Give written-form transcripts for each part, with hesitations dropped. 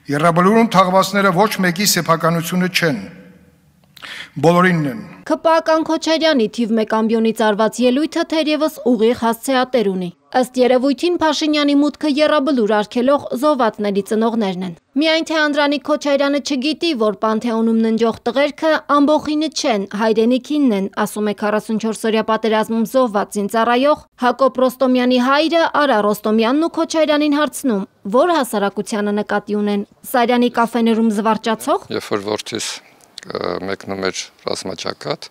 Եռաբլուրում թաղվածները ոչ մեկի սեփականությունը չեն, բոլորինն են։ ՔՊԱ Քոչարյանի թիվ 1 ամբիոնից արված ելույթը թերևս ուղիղ հասցեատեր ունի։ Ըստ երևույթին Փաշինյանի մուտքը եռաբլուր արգելող զոհվածների ծնողներն են։ Միայն թե Անդրանիկ Քոչարյանը չգիտի, որ Պանթեոնում ննջող տղերքը ամբոխինը չեն, հայրենիքինն են, ասում է 44-օրյա պատերազմում զոհված զինծառայող Հակոբ Ռոստոմյանի հայրը Արա Ռոստոմյանն ու Քոչարյանին հարցնում, որ հասարակությանը նկատի ունեն, Սարյանի կաֆեներում զվարճացող։ Երբ որ որդիս մեկնում էր ռազմաճակատ,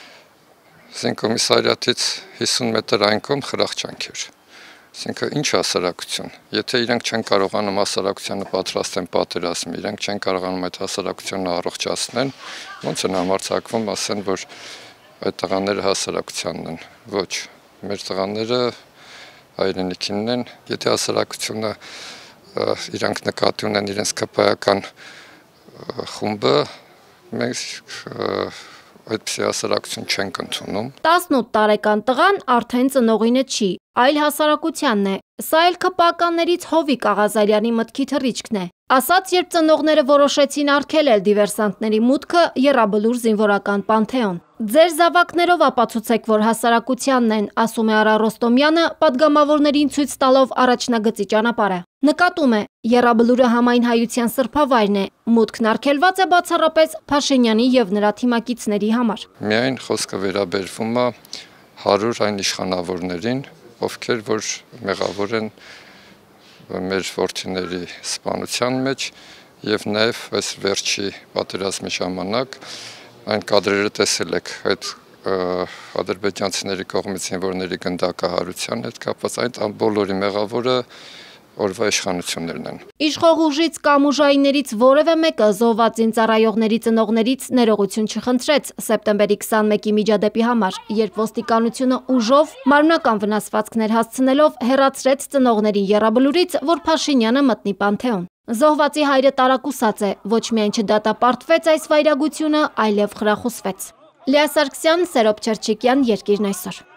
զինկոմիսարիատից 50 մետր այն կողմ խրախճանք էր։ Այսինքն ինչ հասարակություն, եթե իրենք չեն կարողանում հասարակությանը պատրաստեն պատերազմի, իրենք չեն կարողանում այդ հասարակությունը առողջացնեն, ոնց են համարձակվում ասեն, որ այդ տղաները հասարակությանն են։ Ոչ, մեր տղաները հայրենիքինն են, եթե հասարակությունը իրանք նկատի ունեն իրենց ԿՊԱ-ական խումբը, մենք այդպիսի հասարակություն չենք ընդունում։ 18 տարեկան տղան արդեն ծնողինը չի, այլ հասարակությանն է։ Սա էլ ՔՊԱ-ականներից Հովիկ Աղազարյանի մտքի թռիչքն է։ Ասաց, երբ ծնողները որոշեցին արգելել դիվերսանտների մուտքը եռաբլուր զինվորական Պանթեոն։ Ձեր զավակներով ապացուցեք, որ հասարակությանն են, ասում է Արա Ռոստոմյանը, պատգամավորներին ցույց տալով առաջնագծի ճանապարհը։ Նկատում է, եռաբլուրը համայն հայության սրբավայրն է, մուտքն արգելված է բացառապես Փաշինյանի եւ նրա թիմակիցների համար։ Միայն խոսքը վերաբերվում է 100 այն իշխանավորներին, ովքեր որ մեղավոր են մեր որդիների սպանության մեջ եւ նաեւ այս վերջի պատերազմի ժամանակ այն կադրերը տեսել եք այդ ադրբեջանցիների կողմից զինվորների գնդակահարության հետ կապված այդ բոլորի մեղավորը օրվա իշխանություններն են։ Իշխող ուժից կամ ուժայիններից որևէ մեկը զոհված զինծառայողների ծնողներից ներողություն չխնդրեց սեպտեմբերի 21-ի միջադեպի համար, երբ ոստիկանությունը ուժով մարմնական վնասվածքներ հասցնելով հեռացրեց ծնողներին եռաբլուրից, որ Փաշինյանը մտնի Պանթեոն։ Զոհվածի հայրը տարակուսած է, ոչ միայն չդատապարտվեց այս վայրագությունը, այլև խրախուսվեց։ Լիա Սարգսյան, Սերոբ Չերչիկյան, Երկիրն այսօր։